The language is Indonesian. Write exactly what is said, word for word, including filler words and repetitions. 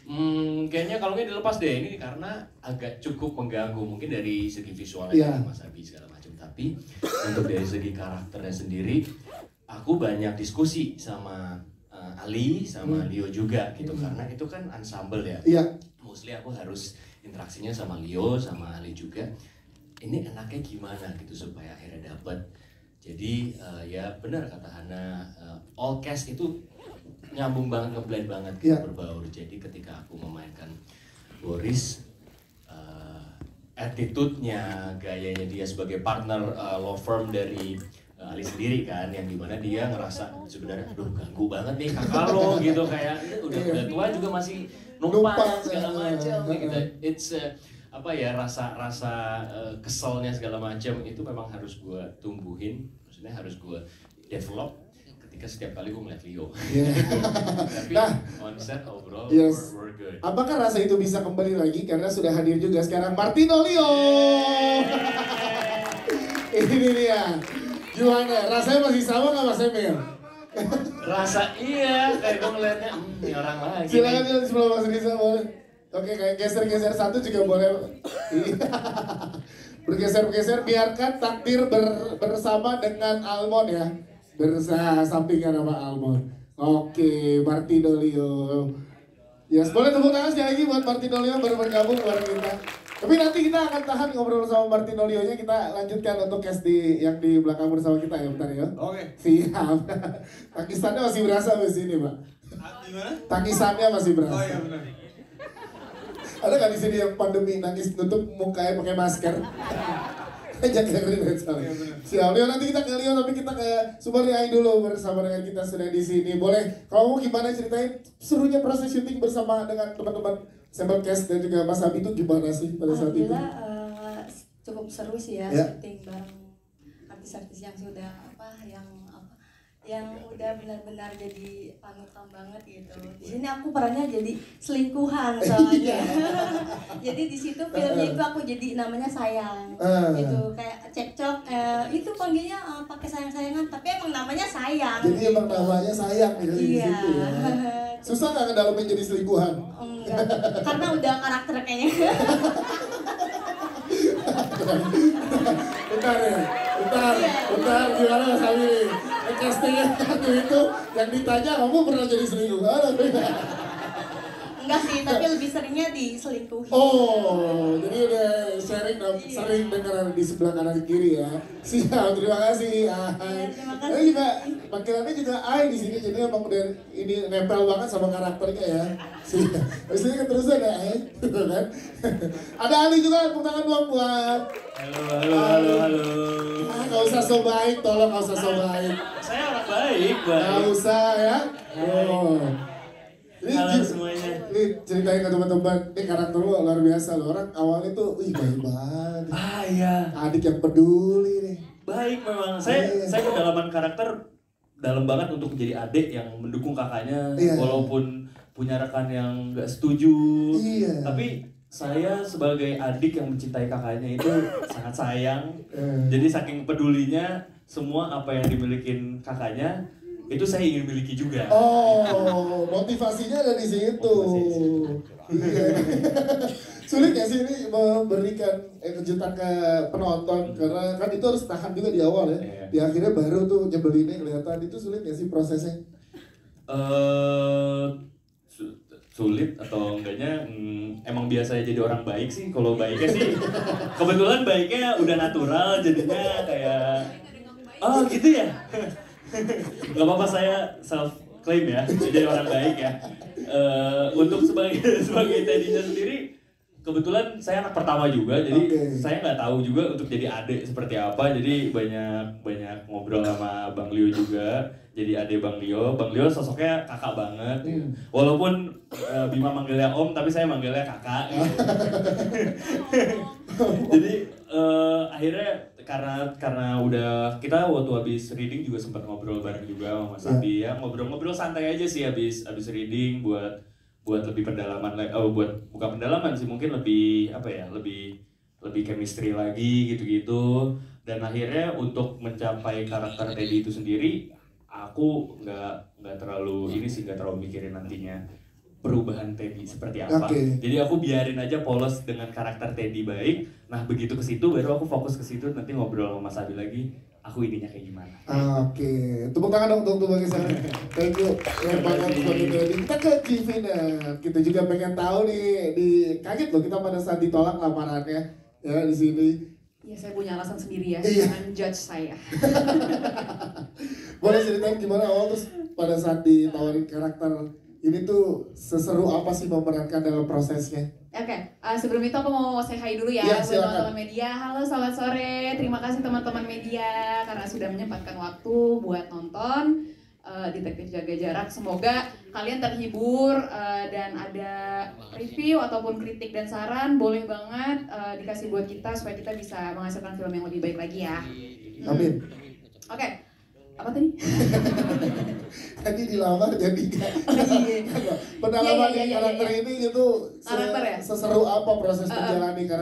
Hmm, kayaknya kalau nggak dilepas deh ini karena agak cukup mengganggu mungkin dari segi visualnya yeah. Mas Abi segala macam. Tapi untuk dari segi karakternya sendiri, aku banyak diskusi sama uh, Ali sama hmm. Leo juga gitu hmm. karena itu kan ensemble ya. Yeah. Mostly aku harus interaksinya sama Leo sama Ali juga. Ini enaknya gimana gitu supaya akhirnya dapat. Jadi uh, ya benar kata Hana, uh, all cast itu nyambung banget, ngeblend banget gitu, yeah. berbaur. Jadi ketika aku memainkan Boris, uh, attitude-nya, gayanya dia sebagai partner uh, law firm dari uh, Ali sendiri kan, yang dimana dia ngerasa sebenarnya aduh ganggu banget nih kakak lo gitu, kayak udah udah tua juga masih numpang segala macam gitu. It's uh, apa ya rasa rasa uh, keselnya segala macam itu memang harus gue tumbuhin, maksudnya harus gue develop ketika setiap kali gue ngeliat Leo. Yeah. Tapi nah, on set overall yes. we're, we're good. Apakah rasa itu bisa kembali lagi karena sudah hadir juga sekarang Martino Leo? Ini dia. Gimana? Rasanya masih sama nggak Mas Emil? Rasa iya, kayak gue ngeliatnya, hmm, ini orang lagi. Silakan di sebelah Mas Riza boleh. Oke, kayak geser-geser satu juga boleh. Bergeser-geser, biarkan takdir ber, bersama dengan Almond ya. Bersampingan sama Almond. Oke, Martino Leo. Yes, boleh tepuk tangan sekali lagi buat Martino Leo baru bergabung bareng kita. Tapi nanti kita akan tahan ngobrol sama Martino Leo-nya, kita lanjutkan untuk cast di yang di belakang bersama kita ya bentar ya. Oke. Siap. Tangisannya masih berasa di sini, Pak. Gimana? Tangisannya masih berasa. Oh iya benar. Ada kan di sini yang pandemi nangis nutup mukanya pakai masker. Jaga keringat soalnya. Siap, Leo nanti kita ke Leo tapi kita kayak Subariai dulu bersama dengan kita sudah di sini. Boleh, kalau mau gimana ceritain serunya proses syuting bersama dengan teman-teman Sambal Cast dan juga Mas Abi itu gimana sih pada saat itu? Uh, cukup seru sih ya, ya. syuting bareng artis-artis yang sudah apa yang yang udah benar-benar jadi panutan banget gitu. Di sini aku perannya jadi selingkuhan soalnya. Jadi di situ filmnya itu aku jadi namanya sayang. Uh. Gitu kayak cekcok eh, itu panggilnya uh, pakai sayang-sayangan tapi emang namanya sayang. Jadi gitu. emang namanya sayang gitu iya. di situ ya. Susah nggak ngedalamin jadi selingkuhan? Enggak. Karena udah karakter kayaknya. Bentar ya, bentar, bentar, gimana Mas Abi? Castingnya waktu itu yang ditanya kamu pernah jadi selingkuhan? Enggak sih, tapi lebih seringnya diselingkuhi. Oh, jadi udah sharing, iya. sering dengar di sebelah kanan kiri ya. Siap, terima kasih. Ay. Terima kasih. Ini juga panggilannya juga Ay di sini, jadi emang udah ini nempel banget sama karakternya ya. Siap. Terus ini keterusan ya Ay, kan? Ada Ali juga, tepuk tangan dong buat. Halo, halo, halo, halo. Ah, gak usah so baik, tolong gak usah so baik. Saya orang baik, baik. Gak usah ya. Oh. Ini, halo semuanya. Ini ceritain ke teman-teman, ini karakter lu luar biasa loh. Orang awalnya tuh, wih baik banget. Ah iya. Adik yang peduli nih. Baik memang. Saya iya. saya kedalaman karakter dalam banget untuk menjadi adik yang mendukung kakaknya, iya. walaupun punya rekan yang nggak setuju. Iya. Tapi saya sebagai adik yang mencintai kakaknya itu sangat sayang. Eh. Jadi saking pedulinya semua apa yang dimilikin kakaknya itu saya ingin miliki juga. Oh, motivasinya ada di situ. Iya. Sulit ya sih ini memberikan eh, kejutan ke penonton hmm. karena kan itu harus tahan juga di awal ya. Yeah. Di akhirnya baru tuh nyebelinnya kelihatan. Itu sulit ya sih prosesnya? Uh, su- sulit atau enggaknya hmm, emang biasanya jadi orang baik sih. Kalau baiknya sih kebetulan baiknya udah natural jadinya kayak oh gitu ya. Gak apa-apa saya self claim ya jadi orang baik ya. Uh, untuk sebagai sebagai Teddy-nya sendiri kebetulan saya anak pertama juga jadi okay. saya nggak tahu juga untuk jadi adik seperti apa, jadi banyak banyak ngobrol sama Bang Leo juga. Jadi adik Bang Leo, Bang Leo sosoknya kakak banget hmm. walaupun uh, Bima manggilnya om tapi saya manggilnya kakak gitu. Jadi uh, akhirnya karena karena udah kita waktu habis reading juga sempat ngobrol bareng juga sama Mas Abi ya, ngobrol-ngobrol santai aja sih habis habis reading buat buat lebih pendalaman lagi, oh buat bukan pendalaman sih mungkin lebih apa ya lebih lebih chemistry lagi gitu-gitu. Dan akhirnya untuk mencapai karakter Teddy itu sendiri aku nggak nggak terlalu ini sih nggak terlalu mikirin nantinya perubahan Teddy seperti apa. Oke. Jadi aku biarin aja polos dengan karakter Teddy baik. Nah begitu ke situ baru aku fokus ke situ, nanti ngobrol sama Mas Abi lagi. Aku ininya kayak gimana? Oke, tepuk tangan dong untuk bagi saya. Thank you, yang banget buat Teddy. Kita ke Jivina, kita juga pengen tahu nih, di kaget loh kita pada saat ditolak lamarannya ya di sini. Ya saya punya alasan sendiri ya, Iya. jangan judge saya. Boleh ceritain gimana awal terus pada saat ditawarin karakter ini tuh seseru apa sih memerankan dalam prosesnya? Oke, uh, sebelum itu aku mau say hi dulu ya Iya, buat silakan. teman-teman media. Halo, selamat sore. Terima kasih teman-teman media karena sudah menyempatkan waktu buat nonton uh, Detektif Jaga Jarak. Semoga kalian terhibur uh, dan ada review ataupun kritik dan saran boleh banget uh, dikasih buat kita supaya kita bisa menghasilkan film yang lebih baik lagi ya. Amin. Oke, apa tadi? Tadi dilamar jadi gak Iya. pengalaman Iya, iya, di iya, karakter iya. ini gitu se- Karakter ya? seseru apa proses Uh, uh. menjalani karakter